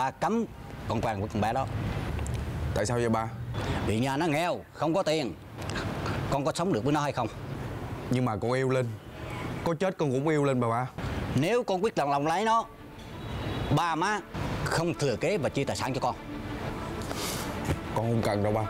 ba cấm con quen với con bé đó. Tại sao vậy ba? Vì nhà nó nghèo, không có tiền. Con có sống được với nó hay không? Nhưng mà con yêu Linh, có chết con cũng yêu Linh mà ba. Nếu con quyết lòng lấy nó, ba má không thừa kế và chia tài sản cho con. Con không cần đâu ba.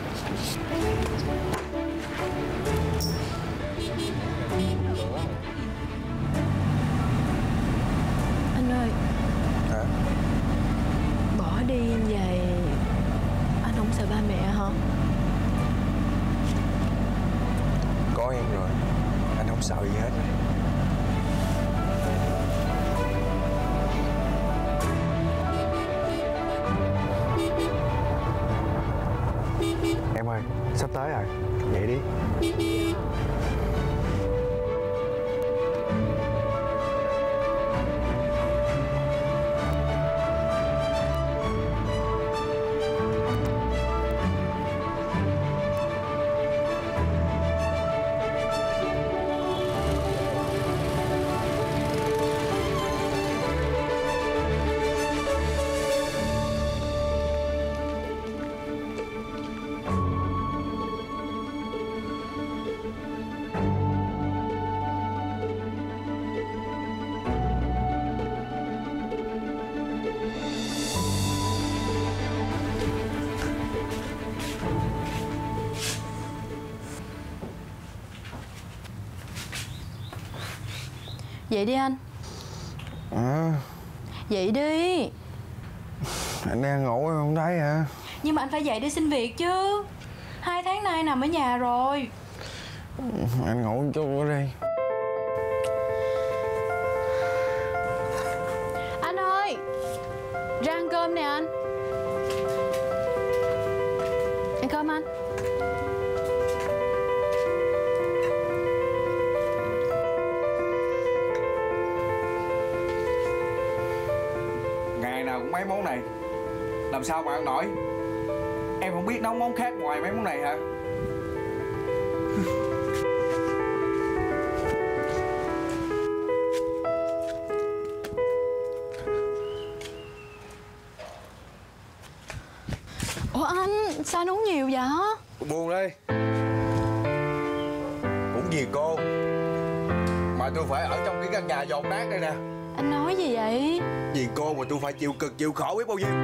Anh ơi. Hả? Bỏ đi vậy anh không sợ ba mẹ hả? Có em rồi, anh không sợ gì hết. Em ơi, sắp tới rồi, dậy đi. Dậy đi anh. Dậy đi. Anh đang ngủ em không thấy hả? Nhưng mà anh phải dậy để xin việc chứ. 2 tháng nay nằm ở nhà rồi. Anh ngủ một chút nữa đi. Anh ơi, ra ăn cơm nè anh. Ăn cơm anh. Ngày nào cũng mấy món này, làm sao mà ăn nổi? Em không biết nấu món khác ngoài mấy món này hả? Ủa anh, sao anh uống nhiều vậy? Buồn đi. Cũng vì cô mà tôi phải ở trong cái căn nhà dọn nát đây nè. Anh nói gì vậy? Vì cô mà tôi phải chịu cực chịu khổ biết bao nhiêu.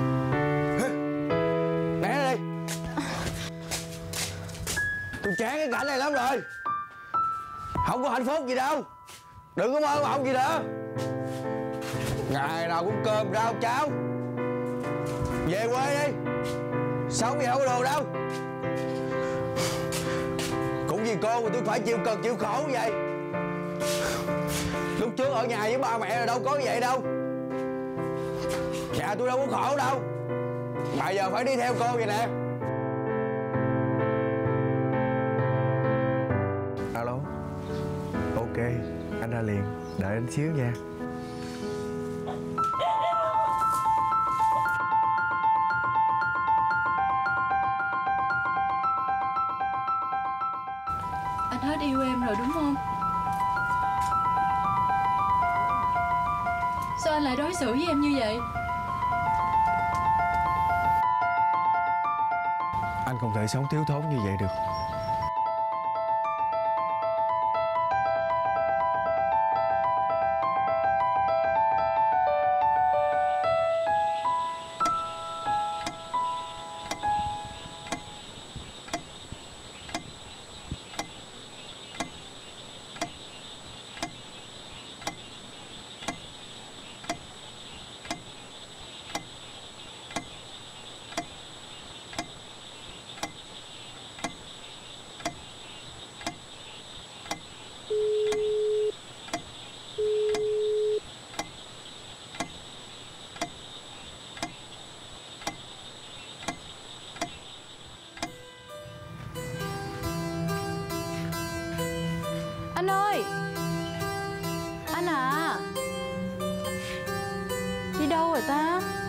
Né đi. Tôi chán cái cảnh này lắm rồi. Không có hạnh phúc gì đâu. Đừng có mơ mộng gì nữa. Ngày nào cũng cơm rau cháo. Về quê đi. Sống gì không có đồ đâu. Cũng vì cô mà tôi phải chịu cực chịu khổ như vậy. Lúc trước ở nhà với ba mẹ rồi đâu có như vậy đâu. Nhà tôi đâu có khổ đâu. Mà giờ phải đi theo cô vậy nè. Alo. Ok, anh ra liền. Đợi anh xíu nha. Anh hết yêu em rồi đúng không? Sao anh lại đối xử với em như vậy? Anh không thể sống thiếu thốn như vậy được. Anh ơi. Anh à. Đi đâu rồi ta?